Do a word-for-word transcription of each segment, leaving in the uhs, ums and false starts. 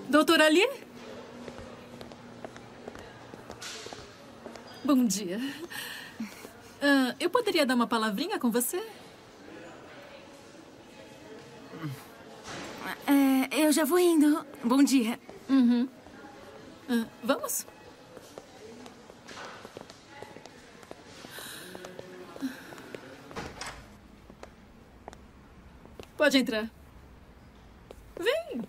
Doutora Ali? Bom dia. Uh, eu poderia dar uma palavrinha com você? É, eu já vou indo. Bom dia. Uhum. Uh, vamos? Pode entrar. Vem.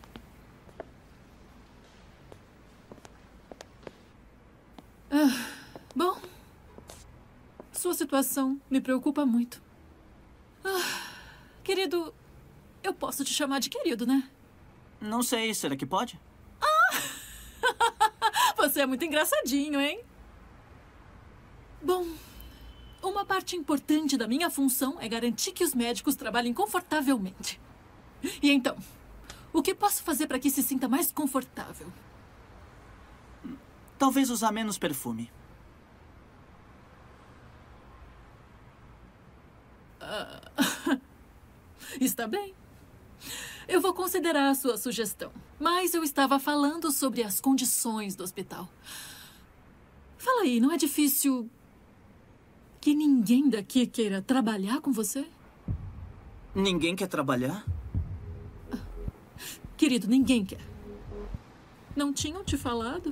Ah, bom, sua situação me preocupa muito. Ah, querido, eu posso te chamar de querido, né? Não sei, será que pode? Ah! Você é muito engraçadinho, hein? Bom, uma parte importante da minha função é garantir que os médicos trabalhem confortavelmente. E então, o que posso fazer para que se sinta mais confortável? Talvez usar menos perfume. Uh, está bem. Eu vou considerar a sua sugestão. Mas eu estava falando sobre as condições do hospital. Fala aí, não é difícil que ninguém daqui queira trabalhar com você? Ninguém quer trabalhar? Querido, ninguém quer. Não tinham te falado?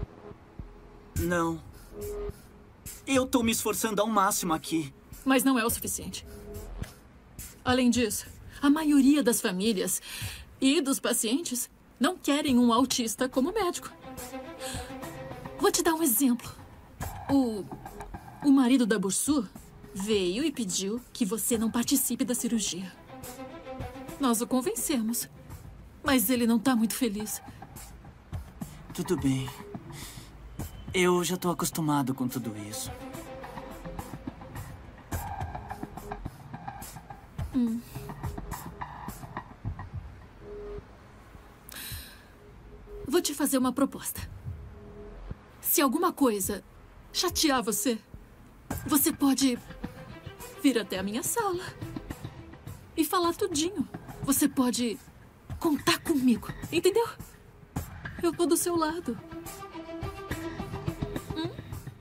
Não. Eu tô me esforçando ao máximo aqui. Mas não é o suficiente. Além disso, a maioria das famílias e dos pacientes não querem um autista como médico. Vou te dar um exemplo. O, o marido da Bursu veio e pediu que você não participe da cirurgia. Nós o convencemos, mas ele não tá muito feliz. Tudo bem. Eu já tô acostumado com tudo isso. Hum. Vou te fazer uma proposta. Se alguma coisa chatear você, você pode vir até a minha sala e falar tudinho. Você pode contar comigo, entendeu? Eu vou do seu lado. Hum?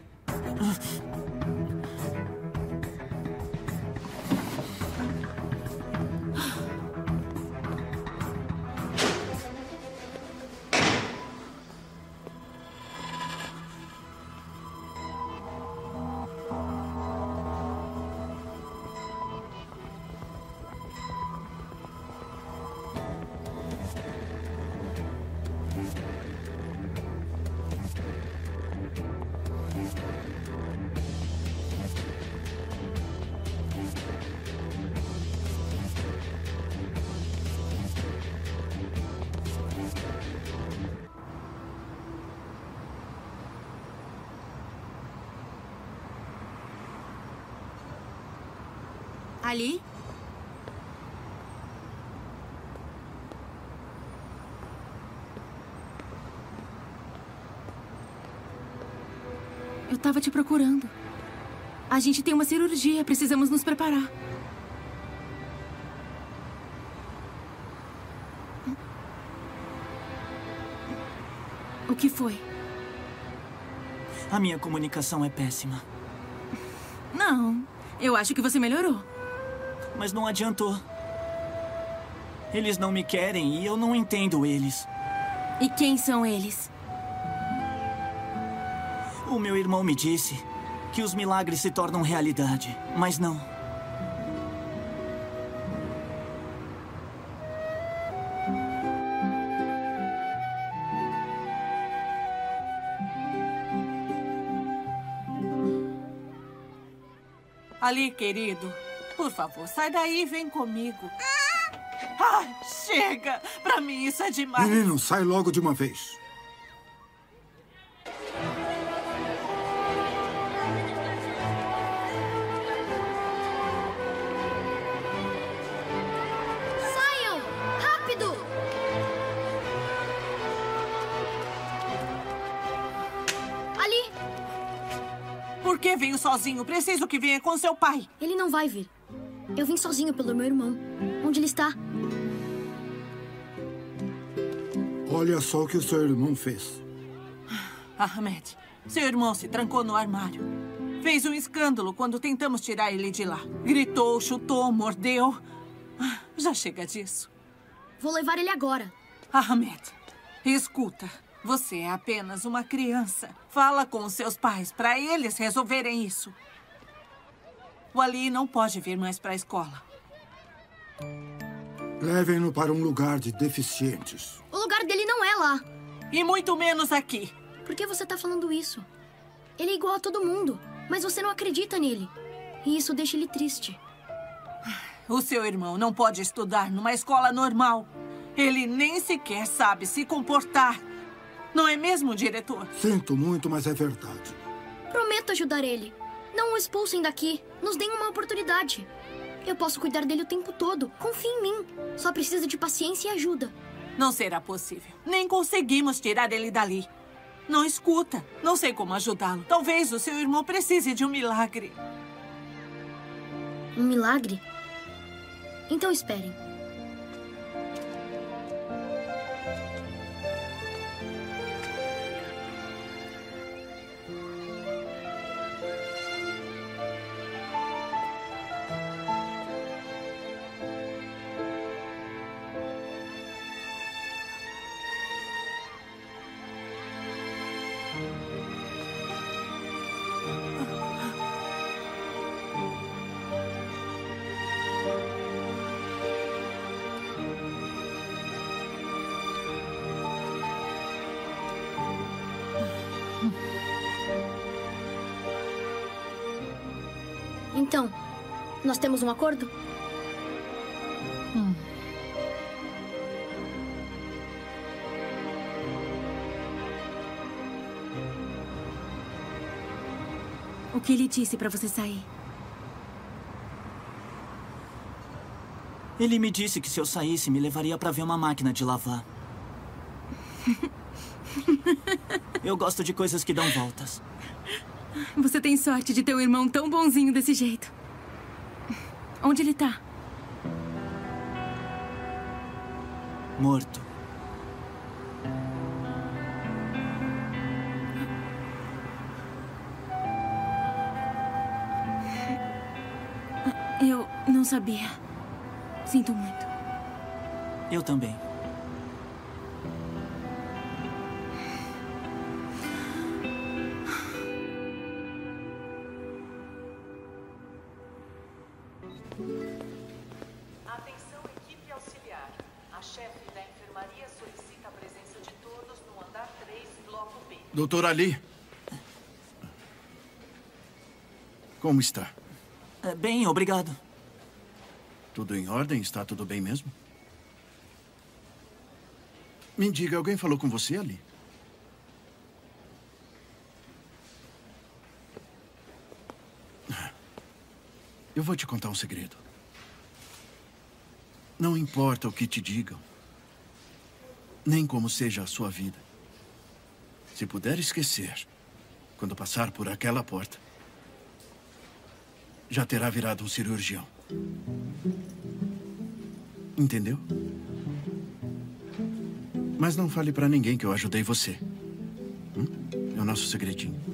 Ali? Eu tava te procurando. A gente tem uma cirurgia, precisamos nos preparar. O que foi? A minha comunicação é péssima. Não, eu acho que você melhorou. Mas não adiantou. Eles não me querem e eu não entendo eles. E quem são eles? O meu irmão me disse que os milagres se tornam realidade, mas não. Ali, querido, por favor, sai daí e vem comigo. Ai, chega! Pra mim isso é demais. Menino, sai logo de uma vez. Saiam! Rápido! Ali! Por que veio sozinho? Preciso que venha com seu pai. Ele não vai vir. Eu vim sozinho pelo meu irmão. Onde ele está? Olha só o que o seu irmão fez. Ahmed, seu irmão se trancou no armário. Fez um escândalo quando tentamos tirar ele de lá. Gritou, chutou, mordeu. Já chega disso. Vou levar ele agora. Ahmed, escuta. Você é apenas uma criança. Fala com os seus pais para eles resolverem isso. O Ali não pode vir mais para a escola. Levem-no para um lugar de deficientes. O lugar dele não é lá. E muito menos aqui. Por que você tá falando isso? Ele é igual a todo mundo, mas você não acredita nele. E isso deixa ele triste. O seu irmão não pode estudar numa escola normal. Ele nem sequer sabe se comportar. Não é mesmo, diretor? Sinto muito, mas é verdade. Prometo ajudar ele. Não o expulsem daqui. Nos deem uma oportunidade. Eu posso cuidar dele o tempo todo. Confie em mim. Só precisa de paciência e ajuda. Não será possível. Nem conseguimos tirar ele dali. Não escuta. Não sei como ajudá-lo. Talvez o seu irmão precise de um milagre. Um milagre? Então esperem. Então, nós temos um acordo? Hum. O que ele disse para você sair? Ele me disse que se eu saísse, me levaria para ver uma máquina de lavar. Eu gosto de coisas que dão voltas. Você tem sorte de ter um irmão tão bonzinho desse jeito. Onde ele tá? Morto. Eu não sabia. Sinto muito. Eu também. Atenção, equipe auxiliar. A chefe da enfermaria solicita a presença de todos no andar três, bloco B. Doutor Ali. Como está? É, bem, obrigado. Tudo em ordem? Está tudo bem mesmo? Me diga, alguém falou com você ali? Eu vou te contar um segredo. Não importa o que te digam, nem como seja a sua vida. Se puder esquecer, quando passar por aquela porta, já terá virado um cirurgião. Entendeu? Mas não fale pra ninguém que eu ajudei você. Hum? É o nosso segredinho.